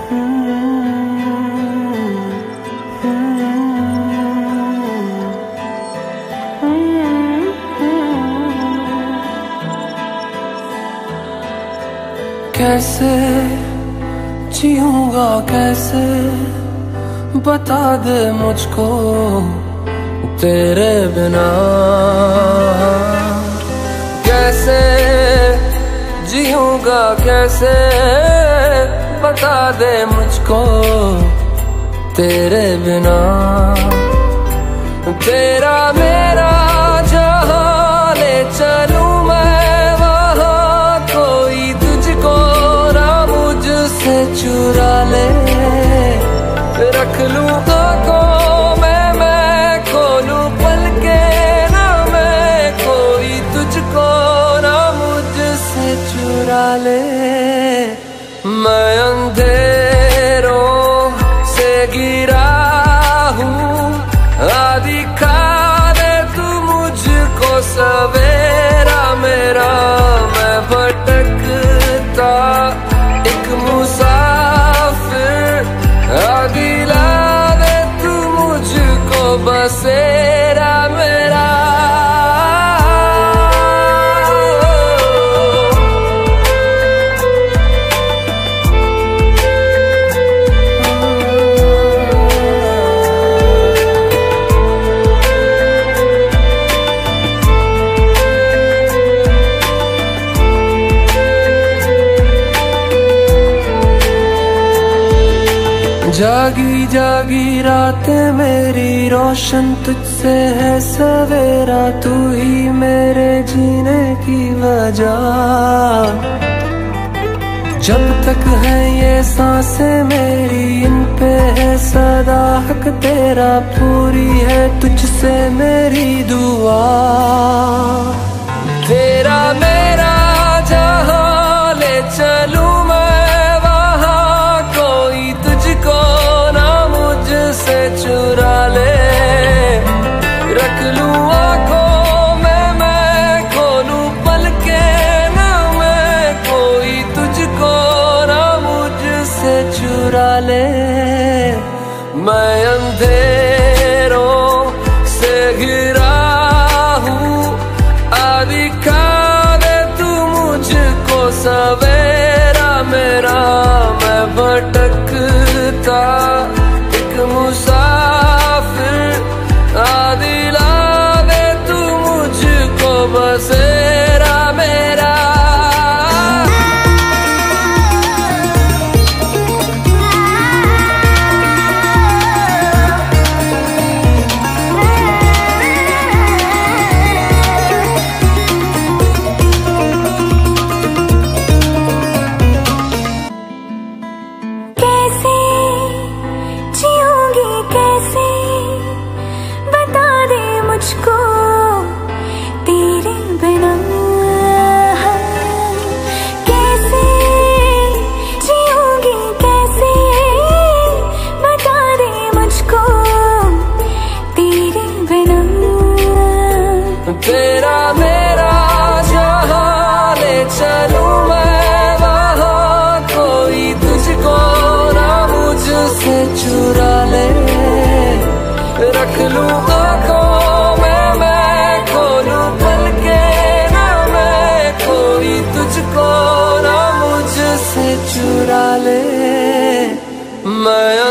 कैसे जीऊंगा कैसे, बता दे मुझको तेरे बिना। कैसे जीऊंगा कैसे, बता दे मुझको तेरे बिना। तेरा मेरा जहां ले चलूं मैं वहां, कोई तुझको ना मुझसे चुरा ले। रख लूं आँखों में मैं खोलूं पलके ना मैं, कोई तुझको ना मुझसे चुरा ले। मैं अंधेरों से गिरा हूँ, दिखा दे तू मुझको सवेरा मेरा। मैं भटकता एक मुसाफिर, दिला दे तू मुझको बसेरा मेरा। जागी जागी रातें मेरी रोशन तुझसे है सवेरा, तू ही मेरे जीने की वजह। जब तक है ये सांसें मेरी, इन पे है सदा हक तेरा, पूरी है तुझसे मेरी दुआ। तेरा मेरा जहां ले चलूं मैं वहां, कोई तुझको ना मुझसे चुरा ले। रख लूं आँखों में मैं खोलूं पलके ना मैं, कोई तुझको ना मुझसे चुरा ले। मैं अंधेरों से घिरा हूँ, दिखा दे तू मुझको सवेरा मेरा। मैं भटकता एक मुसाफिर, दिला दे तू मुझको बसेरा मेरा। तेरा मेरा जहां ले चलूं मैं वहां, कोई तुझको ना मुझसे चुरा ले। रख लूं आँखों में मैं खोलूं पलके ना मैं, कोई तुझको ना मुझसे चुरा ले। मैं